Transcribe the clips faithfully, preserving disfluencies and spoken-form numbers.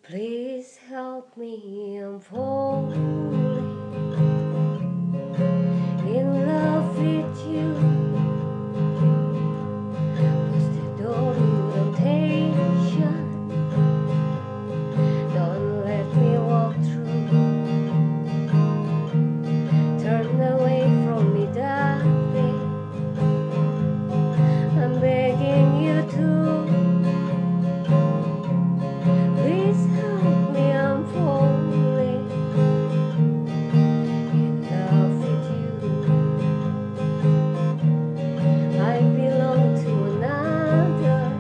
Please help me, I'm falling in love with you. Was the door of temptation? Don't let me walk through. Turn away from me, darling. I'm begging you to. Please help me, I'm falling in love with you. I belong to another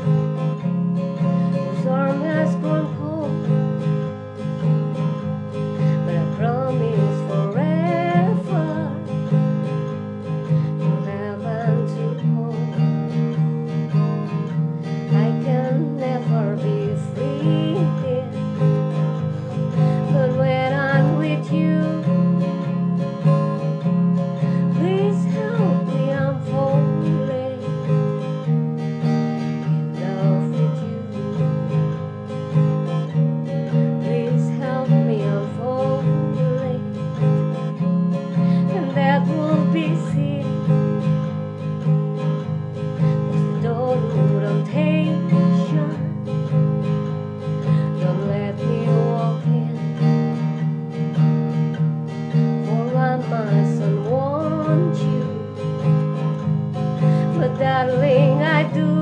whose arm has grown cold, but I promise forever to have and to hold. I can never be free here, but when I'm with you, please help me, I'm falling in love with you. Please help me, I'm falling, and that will be sin. Was the door of temptation? Don't let me walk in, for I mustn't want you. But darling, I do.